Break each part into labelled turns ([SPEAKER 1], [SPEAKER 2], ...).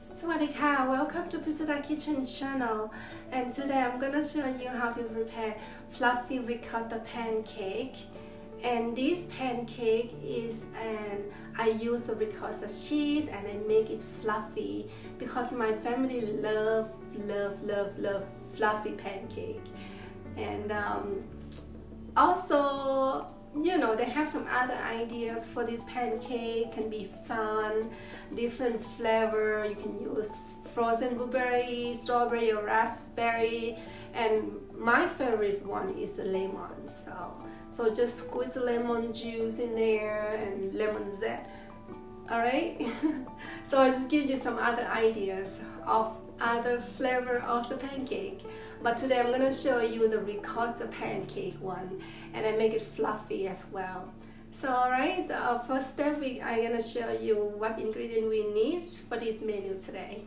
[SPEAKER 1] Swadika, welcome to Pitsuda Kitchen channel, and today I'm gonna show you how to prepare fluffy ricotta pancake. And this pancake is I use the ricotta cheese and I make it fluffy because my family love fluffy pancake. And also, you know, they have some other ideas for this pancake. Can be fun, different flavor. You can use frozen blueberry, strawberry or raspberry, and my favorite one is the lemon. So just squeeze the lemon juice in there and lemon zest. Alright, so I just give you some other ideas of other flavor of the pancake, but today I'm going to show you the ricotta pancake one, and I make it fluffy as well. So alright, the first step I'm going to show you what ingredient we need for this menu today.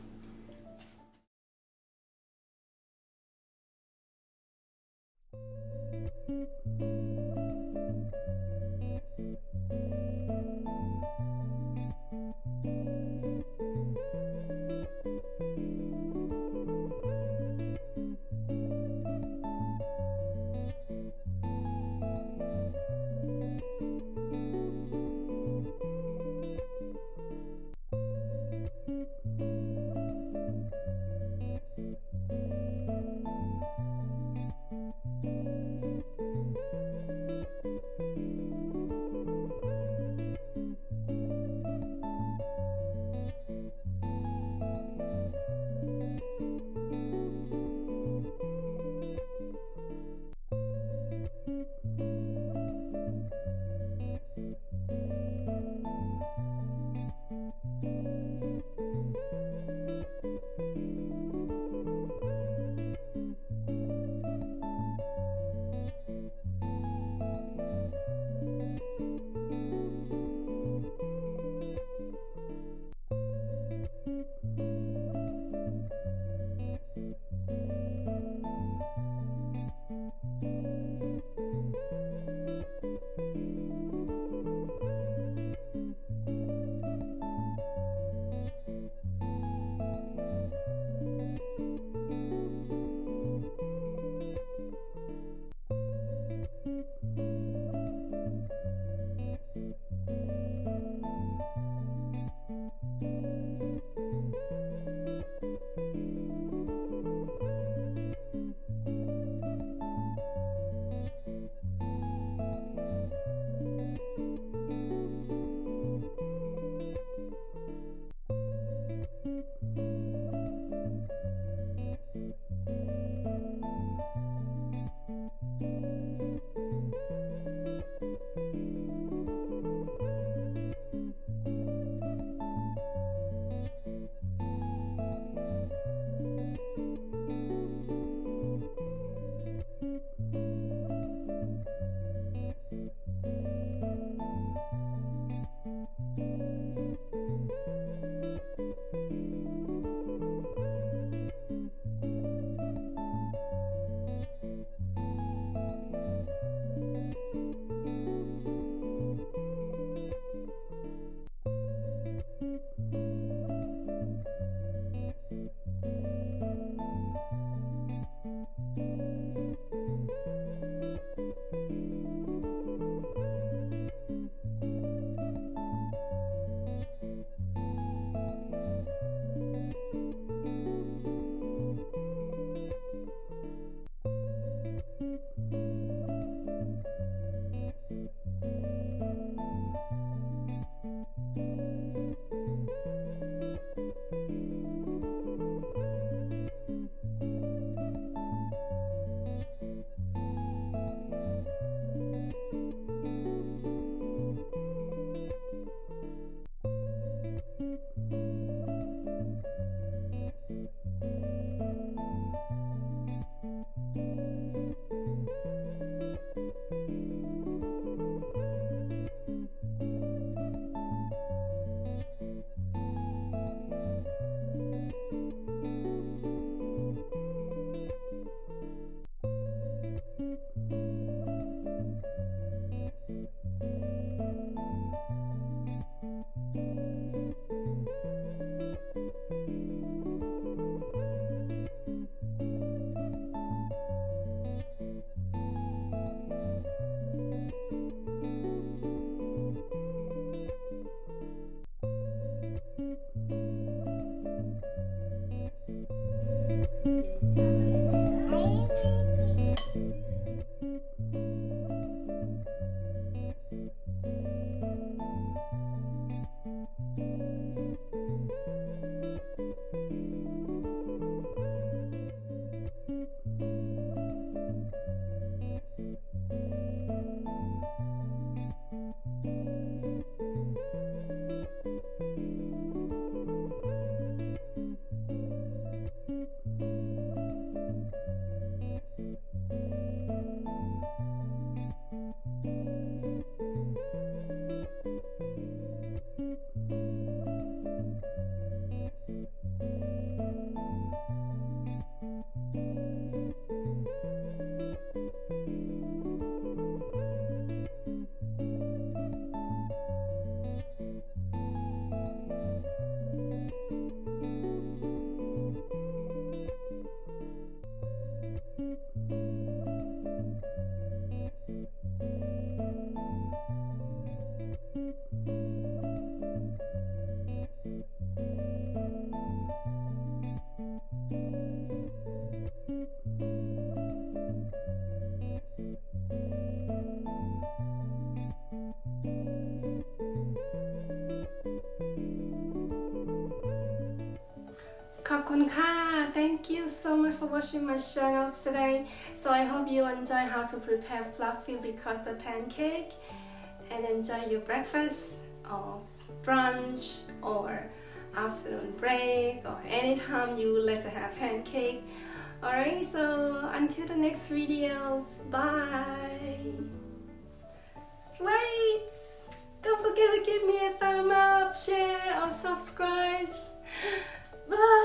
[SPEAKER 1] ขอบคุณค่ะ Thank you so much for watching my channel today. So I hope you enjoy how to prepare fluffy ricotta pancake and enjoy your breakfast or brunch or afternoon break or anytime you would like to have pancake. Alright, so until the next videos, bye. Sweets! Don't forget to give me a thumb up, share or subscribe. Bye.